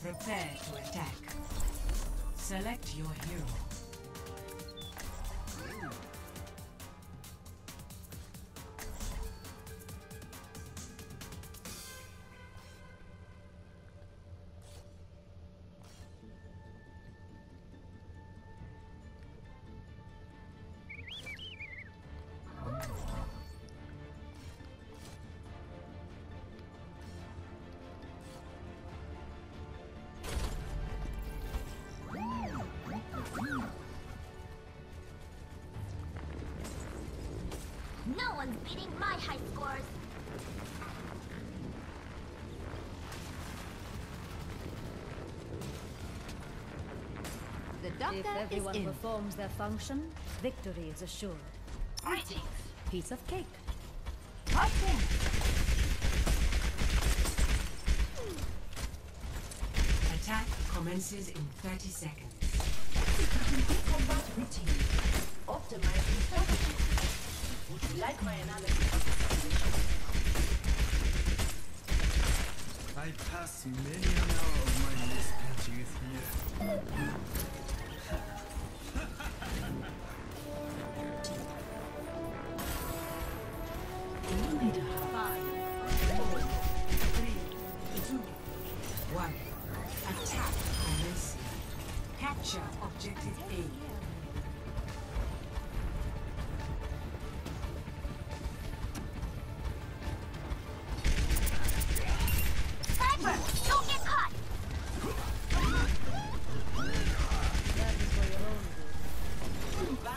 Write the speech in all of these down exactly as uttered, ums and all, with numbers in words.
Prepare to attack. Select your hero. No one's beating my high scores! The doctor If everyone is in. performs their function, victory is assured. Greetings! Piece of cake. Nothing! Attack commences in thirty seconds. Combat routine. Optimizing strategy. Would you like my analysis of the situation? I pass many an hour of my list patching with here. Leader. Five, four, three, two, one. Attack commence. Capture objective A. Sniper! Don't get caught! That is for your own good.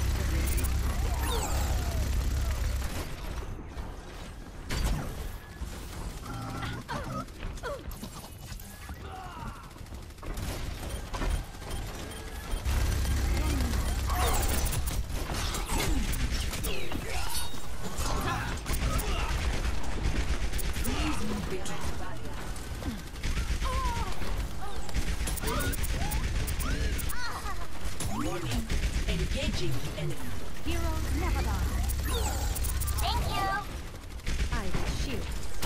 Engaging the enemy. Heroes never die. Thank you! I will shield.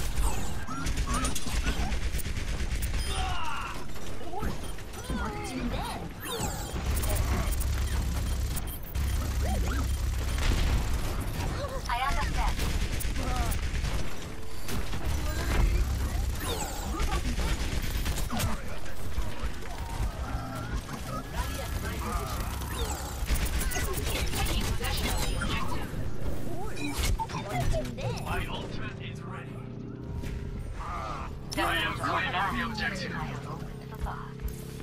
What's in there? I understand. Taking possession of the objective. What's in there? My ultimate is ready. I am claiming the objective. I have opened the fog.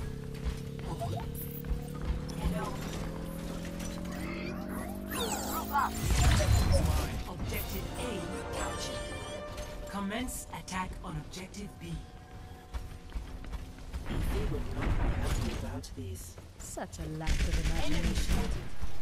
Hello. Group up. Objective A captured. Commence attack on objective B. They would not be happy about this. Such a lack of imagination.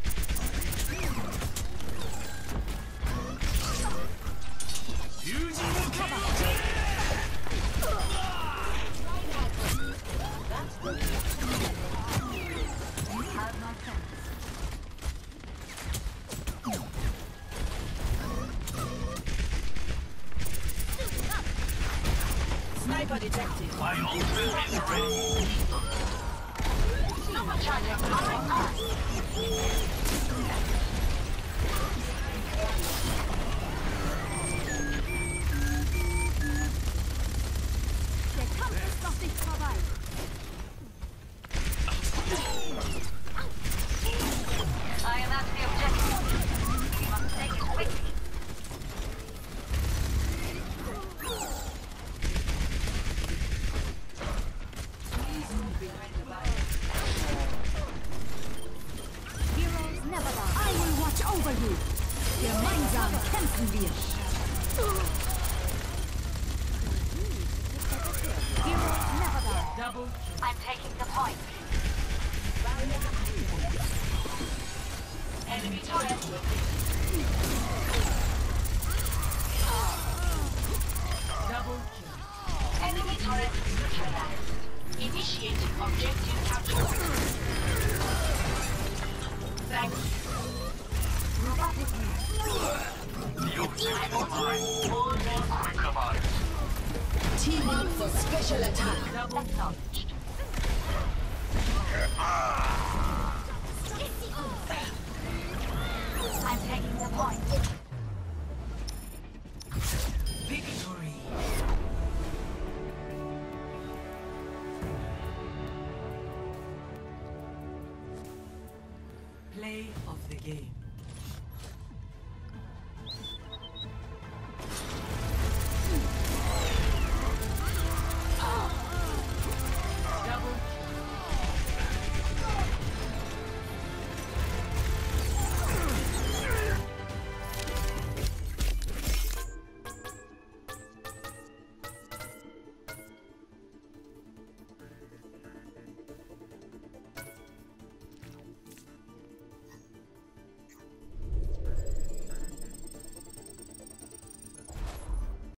Have no chance. Sniper detected. My ultimate is ready. Supercharger powering on. Der Kampf ist noch nicht vorbei. I am at the objective. We must take it quickly. Heroes never die. I will watch over you. Gemeinsam kämpfen wir. Heroes never die. Double I'm taking the point. Enemy turret. double kill. Enemy turret neutralized. Initiating objective capture. Thank you. The ultimate is mine. Quick about it. Team up for special attack. Double acknowledged. I'm taking the point. Victory. Play of the game.